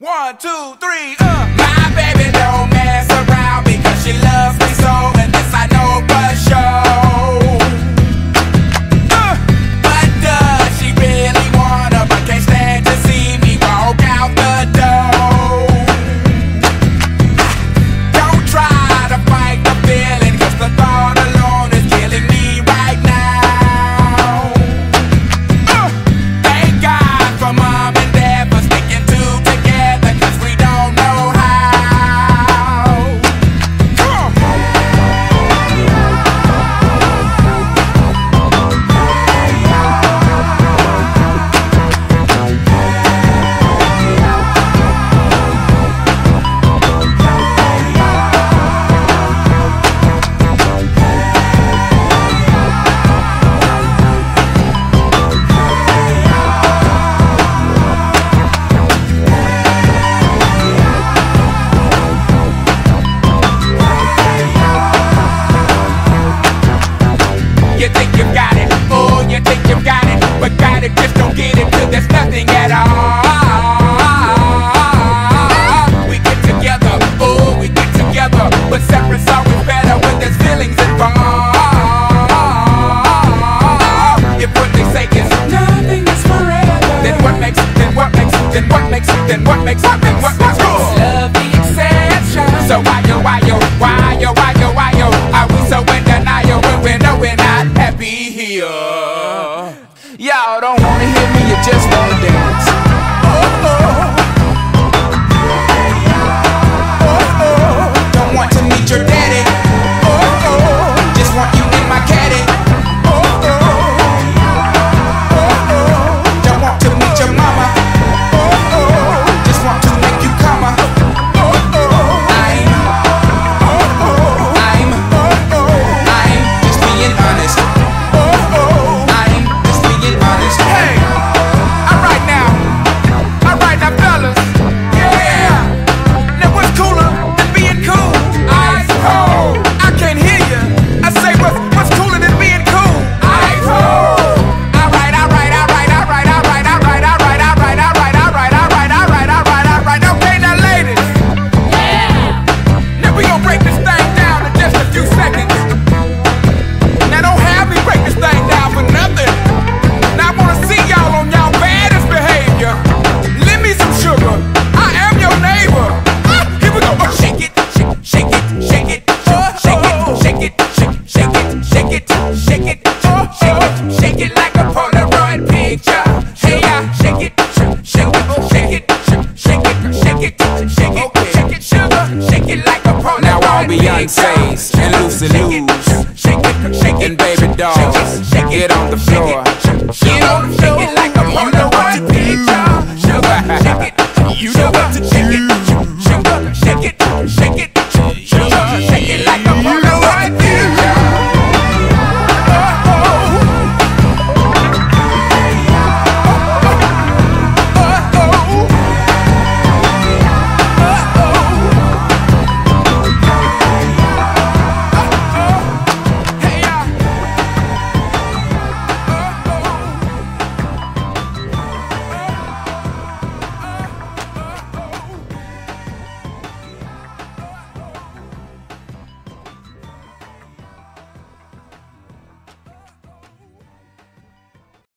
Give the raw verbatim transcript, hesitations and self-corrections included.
One, two, three, uh. My baby don't mess around because she loves me so, and this I know for sure. Uh. But does she really wanna, but can't stand to see me walk out the door? Don't try to fight the feeling, cause the thought alone is killing me right now. Uh. Thank God for mom and dad for sticking two together, cause we don't know how. Come on. You think you've got it, oh, you think you've got it, but got it, just don't get it till there's nothing at all. We get together, oh, we get together, but separate's always better when there's feelings involved. If what they say is nothing is forever, then what makes, then what makes, then what makes, then what makes, what makes, what makes love the exception? So why yo, why yo, why yo, why yo, why yo, are we so in denial when we know we're not happy?